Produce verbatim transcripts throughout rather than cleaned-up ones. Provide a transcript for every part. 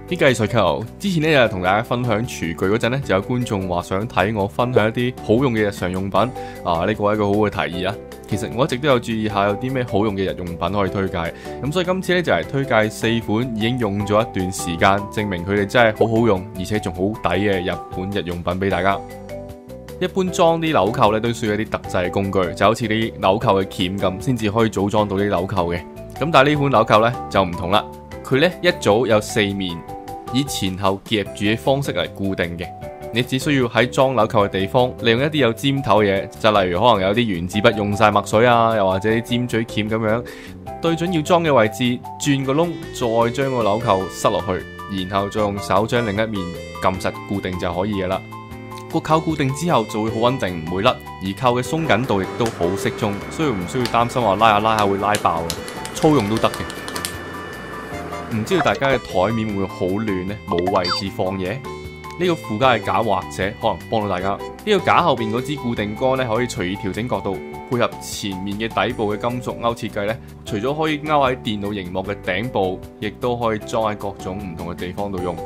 啲計術球之前咧就同大家分享廚具嗰陣咧，就有觀眾話想睇我分享一啲好用嘅日常用品啊！呢個係一個好好嘅提議啊！其實我一直都有注意下有啲咩好用嘅日用品可以推介，咁所以今次咧就係推介四款已經用咗一段時間，證明佢哋真係好好用，而且仲好抵嘅日本日用品俾大家。一般裝啲紐扣咧都需要一啲特製工具，就好似啲紐扣嘅鉗咁，先至可以組裝到啲紐扣嘅。咁但係呢款紐扣咧就唔同啦，佢咧一組有四面，以前後夾住嘅方式嚟固定嘅。你只需要喺裝紐扣嘅地方，利用一啲有尖頭嘅嘢，就例如可能有啲原子筆用晒墨水啊，又或者啲尖嘴鉗咁樣，對準要裝嘅位置，轉個窿，再將個紐扣塞落去，然後再用手將另一面撳實固定就可以嘅啦。個扣固定之後就會好穩定，唔會甩，而扣嘅鬆緊度亦都好適中，所以唔需要擔心話拉下拉下會拉爆嘅，粗用都得嘅。唔知道大家嘅台面會唔會好亂呢？冇位置放嘢？呢個附加嘅架或者可能幫到大家。呢個架後邊嗰支固定桿咧，可以隨意調整角度，配合前面嘅底部嘅金屬鈎設計咧，除咗可以勾喺電腦熒幕嘅頂部，亦都可以裝喺各種唔同嘅地方度用。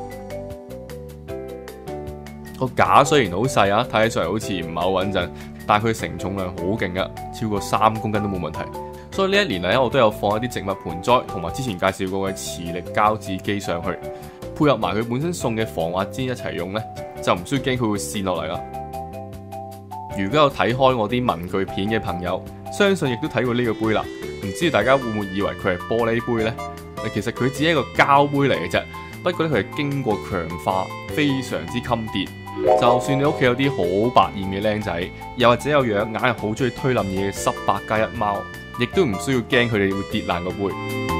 個架雖然好細啊，睇起上嚟好似唔係好穩陣，但係佢承重量好勁噶，超過三公斤都冇問題。所以呢一年嚟咧，我都有放一啲植物盆栽同埋之前介紹過嘅磁力膠紙機上去。配合埋佢本身送嘅防滑氈一齊用呢，就唔需要驚佢會跣落嚟啦。如果有睇開我啲文具片嘅朋友，相信亦都睇過呢個杯啦。唔知道大家會唔會以為佢係玻璃杯呢？其實佢只係一個膠杯嚟嘅啫。不過咧，佢係經過強化，非常之襟跌。就算你屋企有啲好百厭嘅僆仔，又或者有樣硬係好中意推冧嘢嘅濕百加一貓，亦都唔需要驚佢哋會跌爛個杯。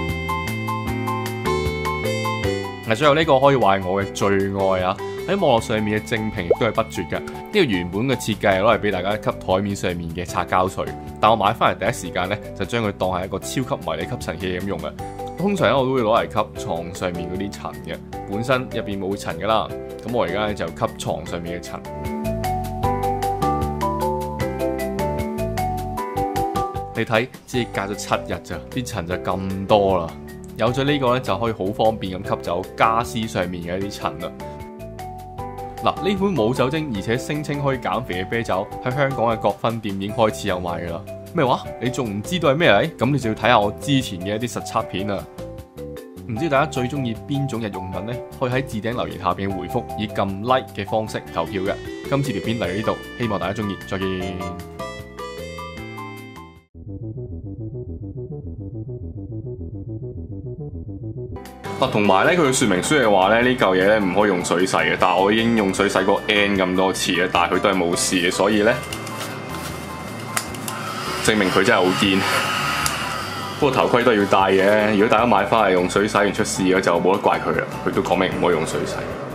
最後呢個可以話係我嘅最愛啊！喺網絡上面嘅正評亦都係不絕嘅。呢個原本嘅設計係攞嚟俾大家吸台面上面嘅擦膠水，但我買翻嚟第一時間呢，就將佢當係一個超級迷你吸塵器咁用嘅。通常我都會攞嚟吸床上面嗰啲塵嘅，本身入邊冇塵噶啦。咁我而家咧就吸床上面嘅塵。你睇，只係隔咗七日咋，啲塵就咁多啦。有咗呢個咧，就可以好方便咁吸走家私上面嘅一啲塵啦。嗱，呢款冇酒精而且聲稱可以減肥嘅啤酒，喺香港嘅各分店已經開始有賣噶啦。咩話？你仲唔知道係咩嚟？咁你就要睇下我之前嘅一啲實測片啦。唔知大家最中意邊種日用品呢？可以喺置頂留言下邊回覆，以撳 like 嘅方式投票嘅。今次條片嚟到呢度，希望大家中意，再見。嗱，同埋咧，佢嘅說明書係話咧，呢嚿嘢咧唔可以用水洗嘅，但係我已經用水洗過 N 咁多次嘅，但係佢都係冇事嘅，所以咧證明佢真係好堅。不過頭盔都要戴嘅，如果大家買翻嚟用水洗完出事嘅就冇得怪佢啦，佢都講明唔可以用水洗。